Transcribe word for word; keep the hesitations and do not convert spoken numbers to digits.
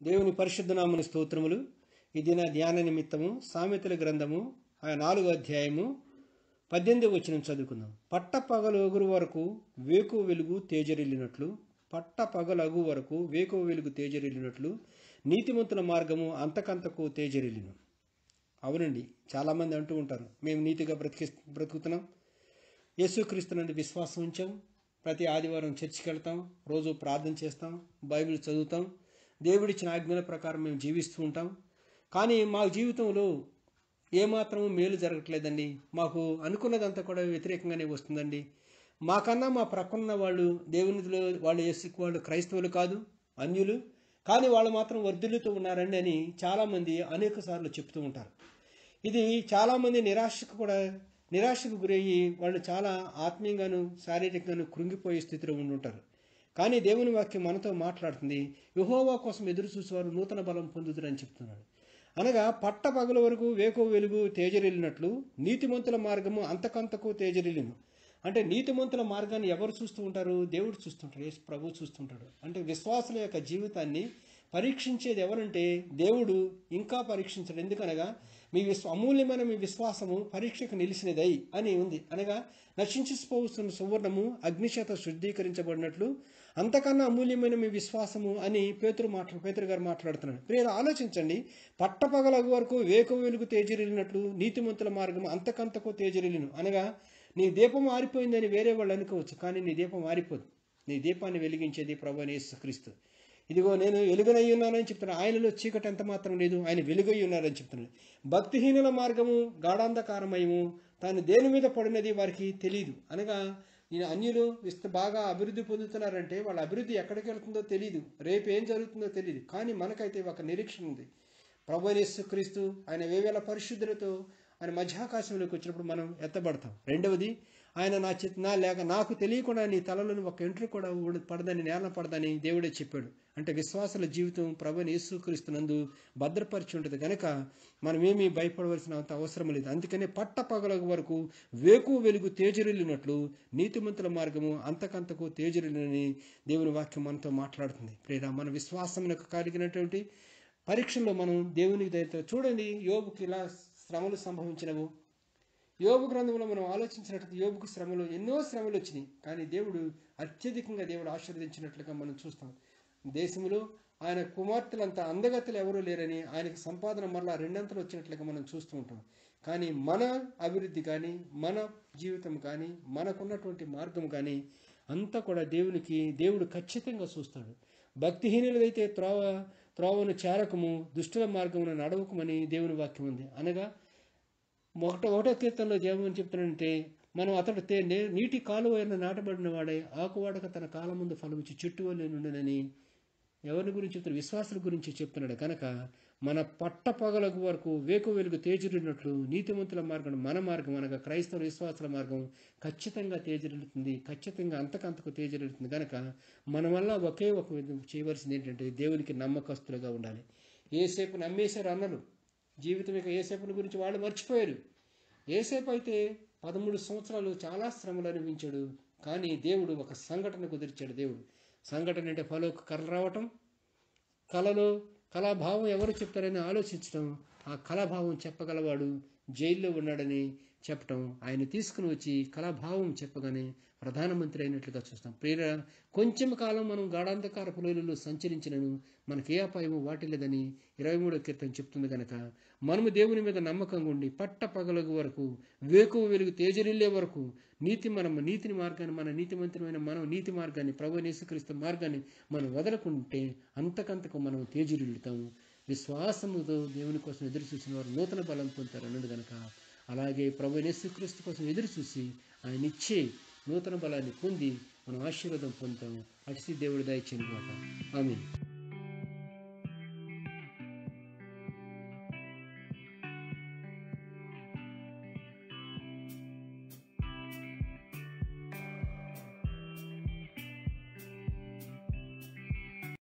దేవుని పరిశుద్ధ నామమున స్తోత్రములు. ఈ దిన ధ్యాన నిమిత్తము సామెతల గ్రంథము ఆ నాలుగో అధ్యాయము పద్దెనిమిది వచనం చదువుకుందాం. పట్ట పగలగు వరకు వేకువ వెలుగు తేజరిల్లినట్లు పట్ట పగలగు వరకు వేకువ వెలుగు తేజరిల్లినట్లు నీతిమంతుల మార్గము అంతకంతకు తేజరిల్లిను. అవునండి, చాలామంది అంటూ ఉంటారు, మేము నీతిగా బ్రతికి బ్రతుకుతున్నాం, యేసుక్రీస్తునందు విశ్వాసం ఉంచాం, ప్రతి ఆదివారం చర్చికి వెళ్తాం, రోజు ప్రార్థన చేస్తాం, బైబిల్ చదువుతాం, దేవుడిచ్చిన ఆజ్ఞల ప్రకారం మేము జీవిస్తూ ఉంటాం. కానీ మా జీవితంలో ఏమాత్రం మేలు జరగట్లేదండి. మాకు అనుకున్నదంతా కూడా వ్యతిరేకంగానే వస్తుందండి. మాకన్నా మా ప్రక్కన్న వాళ్ళు దేవునిలో వాళ్ళు యేసు వాళ్ళు క్రైస్తవులు కాదు, అన్యులు, కానీ వాళ్ళు మాత్రం వర్ధిల్లుతూ ఉన్నారండి అని చాలామంది అనేక సార్లు చెప్తూ ఉంటారు. ఇది చాలామంది నిరాశకు కూడా నిరాశకు గురయ్యి వాళ్ళు చాలా ఆత్మీయంగాను శారీరకంగాను కృంగిపోయే స్థితిలో ఉండుంటారు. కానీ దేవుని వాక్యం మనతో మాట్లాడుతుంది, యెహోవా కోసం ఎదురు చూసేవారు నూతన బలం పొందుతారని చెప్తున్నాడు. అనగా పట్ట పగల వరకు వేకువ వెలుగు తేజరిల్లినట్లు నీతిమంతుల మార్గము అంతకంతకు తేజరిల్లిను. అంటే నీతిమంతుల మార్గాన్ని ఎవరు చూస్తూ ఉంటారు? దేవుడు చూస్తుంటాడు, యేసు ప్రభువు చూస్తుంటాడు. అంటే విశ్వాసుల యొక్క జీవితాన్ని పరీక్షించేది ఎవరంటే దేవుడు ఇంకా పరీక్షించడు. ఎందుకనగా మీ విశ్వ అమూల్యమైన మీ విశ్వాసము పరీక్షకు నిలిచినదై అని ఉంది. అనగా నశించిపోతున్న సువర్ణము అగ్నిచేత శుద్ధీకరించబడినట్లు అంతకన్నా అమూల్యమైన మీ విశ్వాసము అని పేతురు మాట్లా పేతురు గారు మాట్లాడుతున్నాడు. ప్రియులు ఆలోచించండి, పట్టపగలగు వరకు వేకువ వెలుగు తేజరిల్లినట్లు నీతిమంతుల మార్గము అంతకంతకు తేజరిల్లిను. అనగా నీ దీపం ఆరిపోయిందని వేరే వాళ్ళు అనుకోవచ్చు, కానీ నీ దీపం ఆరిపోదు. నీ దీపాన్ని వెలిగించేది ప్రభువైన యేసుక్రీస్తు. ఇదిగో నేను వెలుగునై ఉన్నానని చెప్తున్నాను, ఆయనలో చీకటి ఎంత మాత్రం లేదు, ఆయన వెలుగై ఉన్నారని చెప్తున్నాడు. భక్తిహీనుల మార్గము గాఢాంధకారమయము, తాను దేని మీద పడినది వారికి తెలియదు. అనగా ఈ అన్యులు విస్త బాగా అభివృద్ధి పొందుతున్నారంటే వాళ్ళ అభివృద్ధి ఎక్కడికి వెళ్తుందో తెలియదు, రేపు ఏం జరుగుతుందో తెలియదు. కానీ మనకైతే ఒక నిరీక్షణ ఉంది. ప్రభువైన యేసుక్రీస్తు ఆయన వేవేల పరిశుద్ధులతో ఆయన మధ్యాకాశంలోకి వచ్చినప్పుడు మనం ఎత్తబడతాం. రెండవది, ఆయన నా చిత్ నా లేక నాకు తెలియకుండా నీ తలలోని ఒక ఎంట్రీ కూడా పడదని నేల పడదని దేవుడే చెప్పాడు. అంటే విశ్వాసుల జీవితం ప్రభువైన యేసుక్రీస్తునందు భద్రపరిచి ఉంటుంది కనుక మనం ఏమీ భయపడవలసిన అంత అవసరం లేదు. అందుకనే పట్ట పగల వరకు వేకువ వెలుగు తేజరిల్లినట్లు నీతిమంతుల మార్గము అంతకంతకు తేజరిల్లినని దేవుని వాక్యం మనతో మాట్లాడుతుంది. ప్రియరా, మన విశ్వాసమునకు కలిగినటువంటి పరీక్షల్లో మనం దేవునికి దయతో చూడండి. యోబుకి ఇలా శ్రమలు సంభవించినవు. యోబు గ్రంథంలో మనం ఆలోచించినట్టు యోబుకు శ్రమలు ఎన్నో శ్రమలు వచ్చినాయి, కానీ దేవుడు అత్యధికంగా దేవుడు ఆశీర్వదించినట్లుగా మనం చూస్తాం. దేశంలో ఆయన కుమార్తెలంతా అందగత్తెలు ఎవరూ లేరని ఆయనకు సంపాదన మరలా రెండంతలు వచ్చినట్లుగా మనం చూస్తూ ఉంటాం. కానీ మన అభివృద్ధి కానీ మన జీవితం కానీ మనకున్నటువంటి మార్గం కానీ అంతా కూడా దేవునికి దేవుడు ఖచ్చితంగా చూస్తాడు. భక్తిహీనులైతే త్రోవ త్రోవను చేరకము, దుష్టుల మార్గమును నడవకమని దేవుని వాక్యం ఉంది. అనగా ఒకటో ఒకటో కీర్తనలో దేవుని చెప్తానంటే మనం అతడు తే నీటి కాలువ నాటబడిన వాడే ఆకువాడక తన కాలం ముందు ఫలమిచ్చి చెట్టు వలె నుండునని ఎవరి గురించి చెప్తున్నాడు? విశ్వాసుల గురించి చెప్తున్నాడు. కనుక మన పట్ట పగలకు వరకు వేకువ వెలుగు తేజరిల్లినట్లు నీతిమంతుల మార్గం మన మార్గం అనగా క్రైస్తవ విశ్వాసుల మార్గం ఖచ్చితంగా తేజరిల్లుతుంది, ఖచ్చితంగా అంతకంతకు తేజరిల్లుతుంది. కనుక మన వల్ల ఒకే ఒక చేయవలసింది ఏంటంటే దేవునికి నమ్మకస్తులుగా ఉండాలి. ఏసేపు నమ్మేశారు అన్నలు, జీవితం యొక్క ఏసేపుని గురించి వాళ్ళు మర్చిపోయారు. ఏసేపు అయితే పదమూడు సంవత్సరాలు చాలా శ్రమలు అనుభవించాడు, కానీ దేవుడు ఒక సంఘటన కుదిర్చాడు. దేవుడు సంఘటన అంటే ఫలోకి కళ రావటం, కళలో కళాభావం ఎవరు చెప్తారని ఆలోచించడం, ఆ కళాభావం చెప్పగలవాడు జైల్లో ఉన్నాడని చెప్పటం, ఆయన తీసుకుని వచ్చి కళాభావం చెప్పగానే ప్రధానమంత్రి అయినట్లుగా చూస్తాం. ప్రేర కొంచెం కాలం మనం గాఢాంధకార పొలలలో సంచరించినను మనకి ఏ అపాయము వాటిలేదని ఇరవై మూడో కీర్తన చెప్తుంది. కనుక మనము దేవుని మీద నమ్మకంగా ఉండి పట్ట పగలగు వరకు వేకువ వెలుగు తేజరిల్లే వరకు నీతి మనం నీతిని మార్గాన్ని మన నీతిమంతులమైన మనం నీతి మార్గాన్ని ప్రభువైన యేసుక్రీస్తు మార్గాన్ని మనం వదలకుంటే అంతకంతకు మనం తేజరిల్లుతాము. విశ్వాసముతో దేవుని కోసం ఎదురు చూసిన వారు నూతన బలం పొందుతారు అన్నది కనుక అలాగే ప్రభువైన యేసుక్రీస్తు కోసం ఎదురు చూసి ఆయన ఇచ్చే నూతన బలాన్ని పొంది మనం ఆశీర్వాదం పొందుతాము. అటు దేవుడి దయచేయను మాట. ఆమేన్.